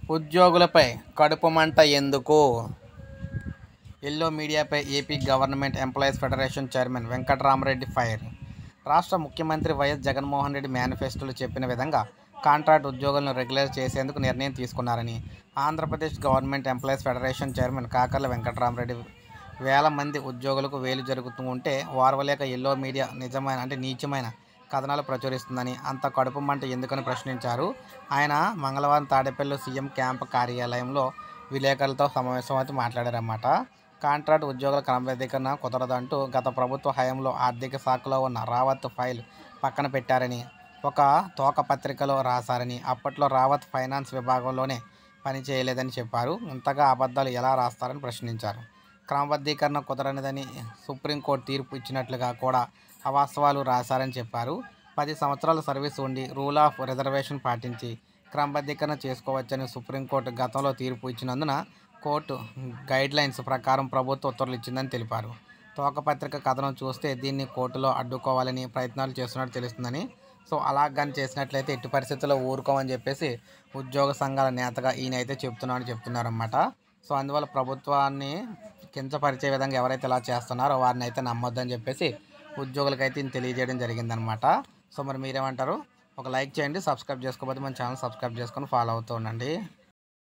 ఉద్యోగులపై కడుపు మంట ఎందుకు? ఎల్లో మీడియాపై AP government employees federation chairman Venkatrami Reddy fire. రాష్ట్ర ముఖ్యమంత్రి వైఎస్ జగన్మోహన్ రెడ్డి మేనిఫెస్టోలో చెప్పిన విధంగా కాంట్రాక్ట్ ఉద్యోగులను రెగ్యులర్ చేసేందుకు నిర్ణయం తీసుకున్నారని Andhra Pradesh government employees federation chairman Kakarla Venkatrami Reddy వేల మంది ఉద్యోగులకు వేలు జరుగుతూ ఉంటే ఓర్వలేక ఎల్లో మీడియా నీచమైన కథనాలు ప్రచురిస్తుందని, అంత కడుపు మంట ఎందుకని ప్రశ్నించారు. ఆయన మంగళవారం తాడేపల్లిలో సీఎం క్యాంపు కార్యాలయంలో విలేకరులతో సమావేశమవుతూ మాట్లాడారన్నమాట. కాంట్రాక్ట్ ఉద్యోగుల క్రమబద్ధీకరణ కుదరదంటూ గత ప్రభుత్వ హయాంలో ఆర్థిక శాఖలో ఉన్న రావత్ ఫైల్ పక్కన పెట్టారని, ఒక తోక పత్రికలో రాశారని, అప్పట్లో రావత్ ఫైనాన్స్ విభాగంలోనే పని చేయలేదని చెప్పారు. ఇంతగా అబద్ధాలు ఎలా రాస్తారని ప్రశ్నించారు. క్రమబద్ధీకరణ కుదరనిదని సుప్రీంకోర్టు తీర్పు ఇచ్చినట్లుగా కూడా అవాస్తవాలు రాశారని చెప్పారు. 10 సంవత్సరాల సర్వీస్ ఉండి రూల్ ఆఫ్ రిజర్వేషన్ పాటించి క్రమబద్ధీకరణ చేసుకోవచ్చని సుప్రీంకోర్టు గతంలో తీర్పు ఇచ్చినందున కోర్టు గైడ్లైన్స్ ప్రకారం ప్రభుత్వ ఉత్తర్వులు ఇచ్చిందని తెలిపారు. తోకపత్రిక కథనం చూస్తే దీన్ని కోర్టులో అడ్డుకోవాలని ప్రయత్నాలు చేస్తున్నట్టు తెలుస్తుందని, సో అలా కానీ చేసినట్లయితే ఎట్టి పరిస్థితుల్లో ఊరుకోమని చెప్పేసి ఉద్యోగ సంఘాల నేతగా ఈయన అయితే చెప్తున్నారన్నమాట. సో అందువల్ల ప్రభుత్వాన్ని కించపరిచే విధంగా ఎవరైతే ఇలా చేస్తున్నారో వారిని అయితే నమ్మొద్దని చెప్పేసి ఉద్యోగులకైతే తెలియజేయడం జరిగిందనమాట. సో మరి మీరేమంటారు? ఒక లైక్ చేయండి, సబ్స్క్రైబ్ చేసుకోకపోతే మన ఛానల్ సబ్స్క్రైబ్ చేసుకొని ఫాలో అవుతూ ఉండండి.